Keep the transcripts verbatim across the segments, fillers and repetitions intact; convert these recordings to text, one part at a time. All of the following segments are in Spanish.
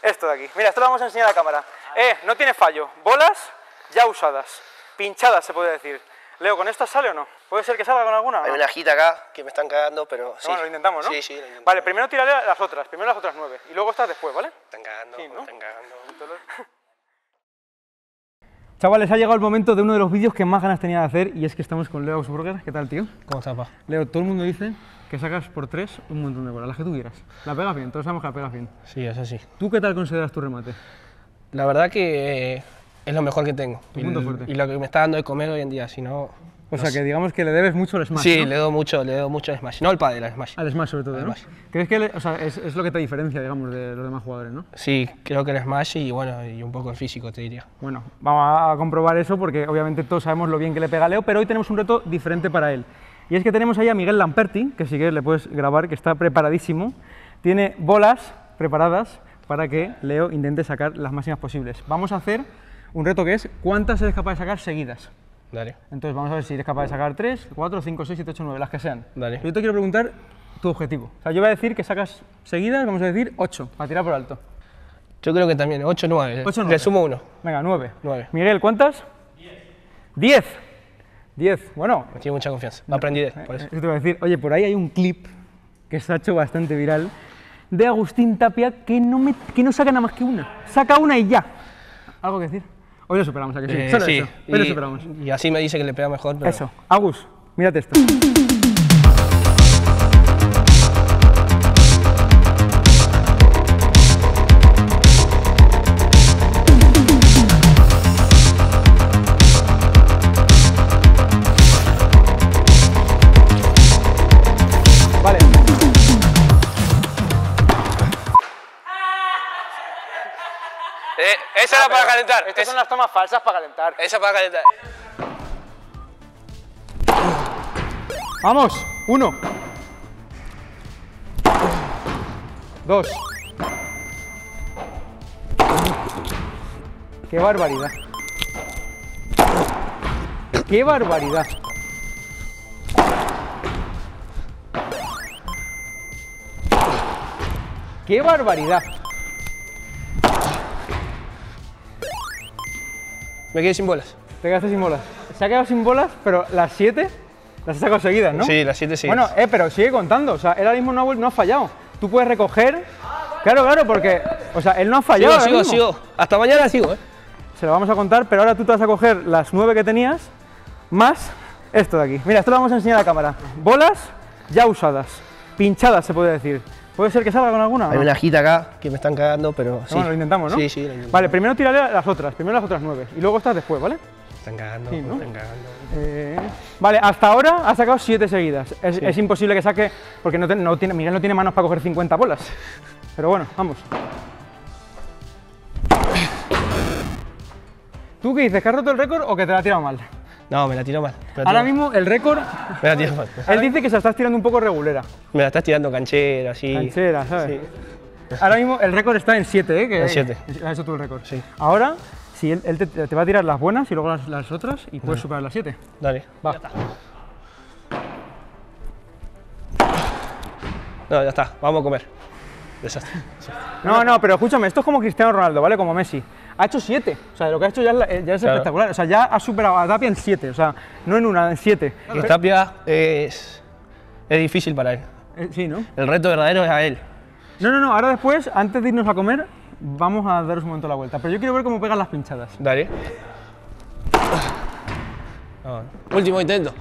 Esto de aquí. Mira, esto lo vamos a enseñar a la cámara. Eh, no tiene fallo. Bolas ya usadas. Pinchadas, se puede decir. Leo, ¿con esta sale o no? ¿Puede ser que salga con alguna? Hay ¿no? una hojita acá que me están cagando, pero sí. Bueno, lo intentamos, ¿no? Sí, sí, lo intentamos. Vale, primero tiraré las otras. Primero las otras nueve. Y luego estas después, ¿vale? Me están cagando, Sí, ¿no? me están cagando. Chavales, ha llegado el momento de uno de los vídeos que más ganas tenía de hacer y es que estamos con Leo Augsburger. ¿Qué tal, tío? ¿Cómo estás, pa? Leo, todo el mundo dice que sacas por tres un montón de bolas, las que tú quieras. La pegas bien, todos sabemos que la pegas bien. Sí, es así. ¿Tú qué tal consideras tu remate? La verdad que eh, es lo mejor que tengo. Tu y, punto el- fuerte. y lo que me está dando de comer hoy en día, si no... O no sea, sé. que digamos que le debes mucho al Smash, Sí, ¿no? le doy mucho, le doy mucho al Smash. No al pádel, al Smash. Al Smash sobre todo, Al ¿no? Smash. ¿Crees que le- o sea, es, es lo que te diferencia, digamos, de los demás jugadores, ¿no? Sí, creo que el Smash y bueno, y un poco el físico, te diría. Bueno, vamos a comprobar eso porque obviamente todos sabemos lo bien que le pega a Leo, pero hoy tenemos un reto diferente para él. Y es que tenemos ahí a Miguel Lamperti, que si quieres le puedes grabar, que está preparadísimo. Tiene bolas preparadas para que Leo intente sacar las máximas posibles. Vamos a hacer un reto que es cuántas eres capaz de sacar seguidas. Dale, Entonces vamos a ver si eres capaz de sacar tres, cuatro, cinco, seis, siete, ocho, nueve, las que sean. Dale. Yo te quiero preguntar tu objetivo. O sea, yo voy a decir que sacas seguidas, vamos a decir ocho, para tirar por alto. yo creo que también, ocho nueve. ocho, nueve. Le sumo uno. Venga, nueve. Nueve. Miguel, ¿cuántas? diez. diez. Bueno, Me tiene mucha confianza. Aprendí de por eso. Yo te voy a decir, oye, por ahí hay un clip que se ha hecho bastante viral de Agustín Tapia que no, me, que no saca nada más que una. Saca una y ya. ¿Algo que decir? Hoy lo superamos, ¿a que sí? Eh, Solo sí, eso. Hoy lo y, superamos. y así me dice que le pega mejor, pero... Eso. Agus, mírate esto. Vale. Eh, esa era para calentar. Estas esa, son las tomas falsas para calentar. esa para calentar. Vamos, uno. Dos. ¡Qué barbaridad! ¡Qué barbaridad! ¡Qué barbaridad! Me quedé sin bolas. Te quedaste sin bolas. Se ha quedado sin bolas, pero las siete las has sacado seguidas, ¿no? Sí, las siete sí. Bueno, eh, pero sigue contando. O sea, él ahora mismo no ha, vuel- no ha fallado. Tú puedes recoger. Claro, claro, porque. O sea, él no ha fallado. sigo, ahora sigo, mismo. sigo. Hasta mañana sigo, ¿eh? Se lo vamos a contar, pero ahora tú te vas a coger las nueve que tenías, más esto de aquí. Mira, esto lo vamos a enseñar a la cámara. Bolas ya usadas, pinchadas se puede decir. ¿Puede ser que salga con alguna? o Hay no? una hojita acá que me están cagando, pero sí. Bueno, lo intentamos, ¿no? Sí, sí, lo intentamos. Vale, primero tiraré las otras, primero las otras nueve, y luego estas después, ¿vale? Me están cagando, Sí, me ¿no? están cagando. Eh, Vale, hasta ahora ha sacado siete seguidas. Es, es imposible que saque, porque no, te- no tiene, Miguel no tiene manos para coger cincuenta bolas. Pero bueno, vamos. ¿Tú qué dices? ¿Que has roto el récord o que te la ha tirado mal? No, me la tiró mal. me la Ahora tiró mal. mismo el récord, Me la tiró mal. él dice que se la estás tirando un poco regulera. Me la estás tirando canchera, así. Canchera, ¿sabes? Ahora mismo el récord está en siete, ¿eh? Que En siete. Has hecho tú el récord. Sí. Ahora, si él, él te, te va a tirar las buenas y luego las, las otras y puedes superar las siete. Dale. Va. No, ya está. Vamos a comer. Desastre. Sí. No, no, pero escúchame, esto es como Cristiano Ronaldo, ¿vale? Como Messi. Ha hecho siete. O sea, lo que ha hecho ya es, la- ya es Claro. espectacular. O sea, ya ha superado a Tapia en siete. O sea, no en una, en siete. Y Tapia es, es difícil para él. Eh, sí, ¿no? El reto verdadero es a él. No, no, no. Ahora después, antes de irnos a comer, vamos a daros un momento la vuelta. Pero yo quiero ver cómo pegan las pinchadas. Dale. Vamos. Último intento.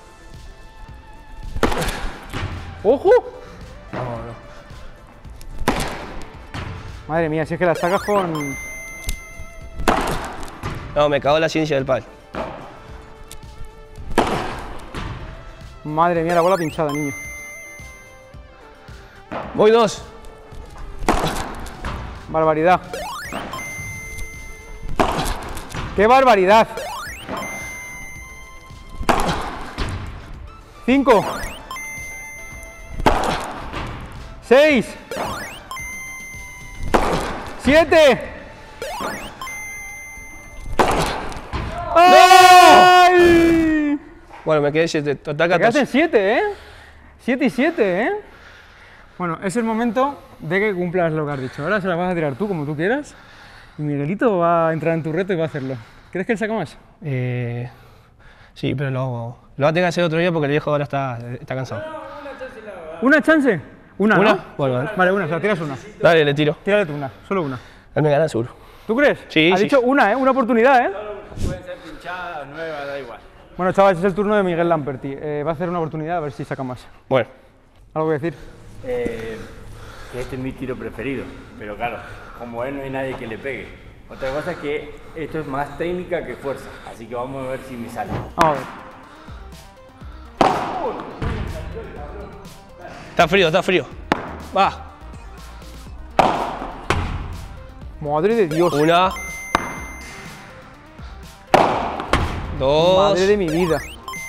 ¡Ojo! Vamos, no. Madre mía, si es que las sacas con... No, me cagó la ciencia del pal. Madre mía, la bola pinchada, niño. Voy dos. Barbaridad. ¡Qué barbaridad! Cinco. Seis. Siete. ¡Ay! Bueno, me quedé siete. Total Te quedaste catorce. en siete, ¿eh? Siete y siete, ¿eh? Bueno, es el momento de que cumplas lo que has dicho. Ahora se las vas a tirar tú como tú quieras y Miguelito va a entrar en tu reto y va a hacerlo. ¿Crees que él saca más? Eh, sí, pero lo, lo va a tener que hacer otro día porque el viejo ahora está, está cansado. ¿Una chance? Una, ¿Una? ¿no? Bueno, vale. Vale, una, o sea, tiras una. Dale, le tiro. Tírale tú una, solo una. Él me gana seguro. ¿Tú crees? Sí, Ha sí. dicho una, ¿eh? Una oportunidad, ¿eh? Pueden ser pinchadas, nuevas, da igual. Bueno, chavales, es el turno de Miguel Lamperti. Eh, va a hacer una oportunidad a ver si saca más. Bueno, ¿Algo que decir? Eh, que este es mi tiro preferido, pero claro, como él no hay nadie que le pegue. Otra cosa es que esto es más técnica que fuerza, así que vamos a ver si me sale. Vamos a ver. está frío, está frío. Va. Madre de Dios. Una. Dos. Madre de mi vida.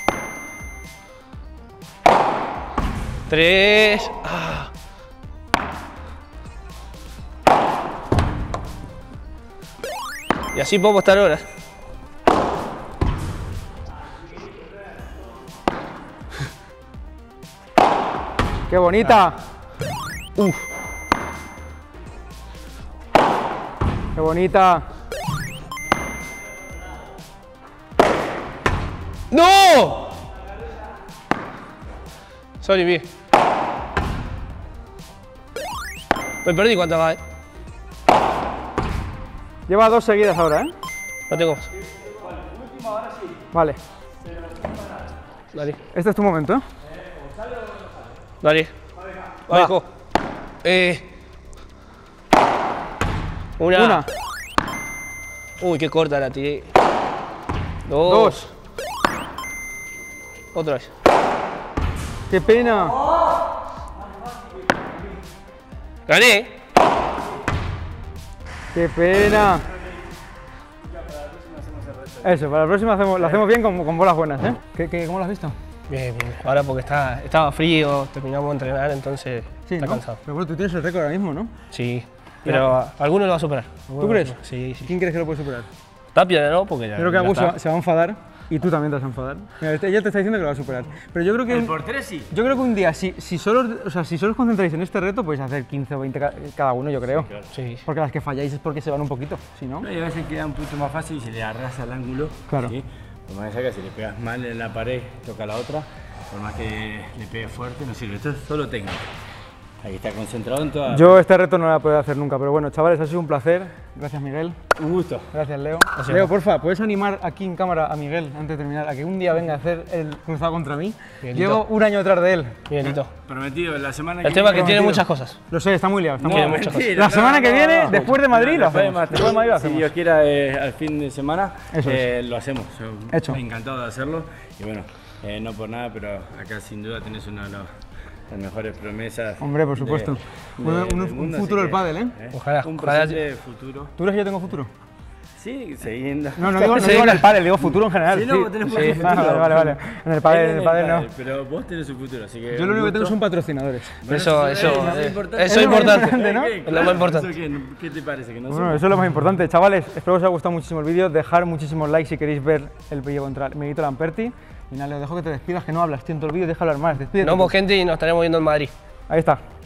Tres. Ah. Y así podemos estar horas. ¡Qué bonita! Uf. ¡Qué bonita! ¡No! Sorry, vi. Me perdí cuántas va, eh. Lleva dos seguidas ahora, ¿eh? No tengo más. Vale. Dale, Este es tu momento, ¿eh? dale. Va, Va. hijo. Eh. Una. Una, Uy, qué corta la tiré. Dos. dos. Otra vez. ¡Qué pena! Gané. ¡Qué pena! Eso, para la próxima hacemos, lo hacemos bien con, con bolas buenas, ¿eh? ¿Qué, qué, ¿Cómo lo has visto? Bien, bien. Ahora porque está, estaba frío, terminamos de entrenar, entonces está ¿no? cansado. Pero bueno, tú tienes el récord ahora mismo, ¿no? Sí. Pero a- alguno lo va a superar. ¿Tú crees? Sí, sí. ¿Quién crees que lo puede superar? Tapia, ¿no? Porque ya. Yo creo que ya Agus se está. va, se va a enfadar y tú también te vas a enfadar. Mira, este- ella te está diciendo que lo va a superar. Pero yo creo que, El un, por tres sí. yo creo que un día, si, si, solo, o sea, si solo os concentráis en este reto, podéis hacer quince o veinte ca- cada uno, yo creo. Sí. Porque las que falláis es porque se van un poquito, si no. No, y a veces queda un poquito más fácil y se le arrasa el ángulo. Claro. ¿sí? Por más que si le pegas mal en la pared, toca la otra. Por más que le pegue fuerte, no sirve. Esto es solo técnica. Hay que estar concentrado en toda. Yo este reto no lo voy a poder hacer nunca, pero bueno, chavales, ha sido un placer. Gracias, Miguel. Un gusto. Gracias, Leo. Leo, porfa, ¿puedes animar aquí en cámara a Miguel, antes de terminar, a que un día venga a hacer el cruzado contra mí? Miguelito. Llevo un año detrás de él. Miguelito. Prometido, la semana que El tema es que tiene prometido. muchas cosas. Lo sé, está muy liado. Está muy No, liado. mentira, La no, semana que no, viene, no. después de Madrid, lo Después de hacemos. Madrid, Después de Madrid lo Si hacemos. Dios quiera, eh, al fin de semana Eso es. eh, lo hacemos. Yo Hecho. Encantado de hacerlo. Y bueno, eh, no por nada, pero acá sin duda tenés una de los- las mejores promesas. Hombre, por de- supuesto. de- Un- un- del un mundo, futuro así del pádel, ¿eh? Ojalá, Un ojalá- presente futuro. ¿Tú crees que yo tengo futuro? Sí, siguiendo. No, no digo, no digo en el pádel, digo futuro en general. Sí, no, vos tenés sí, mucho sí. futuro. Vale, vale, vale. En el pádel, en el pádel no. Pero vos tenés un futuro, así que. Yo lo único que tengo son patrocinadores. Eso, eso, eso eh, es importante. eso es Es lo más importante. importante, ¿no? Es lo más importante. ¿Eso qué, ¿Qué te parece? Que no Bueno, sé? eso es lo más importante. Chavales, espero que os haya gustado muchísimo el vídeo. Dejar muchísimos likes si queréis ver el vídeo contra Miguelito Lamperti. Y nada, Leo, dejo que te despidas, que no hablas, tío, en todo el vídeo, deja hablar más. Despídete. Nos vemos, gente, y nos estaremos viendo en Madrid. Ahí está.